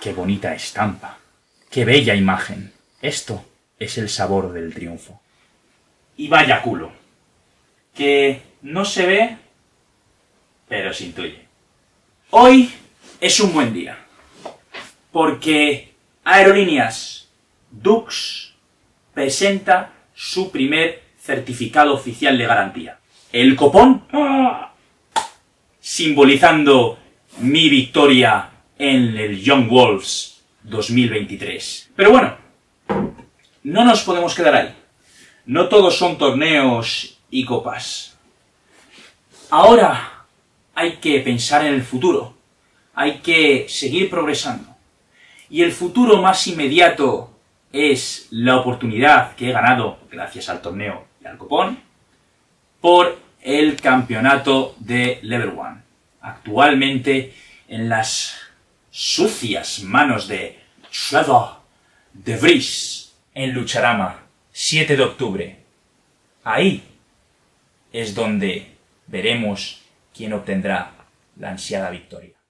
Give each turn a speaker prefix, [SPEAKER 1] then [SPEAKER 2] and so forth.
[SPEAKER 1] ¡Qué bonita estampa! ¡Qué bella imagen! Esto es el sabor del triunfo. Y vaya culo, que no se ve, pero se intuye. Hoy es un buen día, porque Aerolíneas Dux presenta su primer certificado oficial de garantía. El copón, simbolizando mi victoria en el Young Wolves 2023. Pero bueno, no nos podemos quedar ahí. No todos son torneos y copas. Ahora hay que pensar en el futuro. Hay que seguir progresando. Y el futuro más inmediato es la oportunidad que he ganado, gracias al torneo y al copón, por el campeonato de Level 1. Actualmente en las sucias manos de Trevor de Vries en Lucharama, 7 de octubre. Ahí es donde veremos quién obtendrá la ansiada victoria.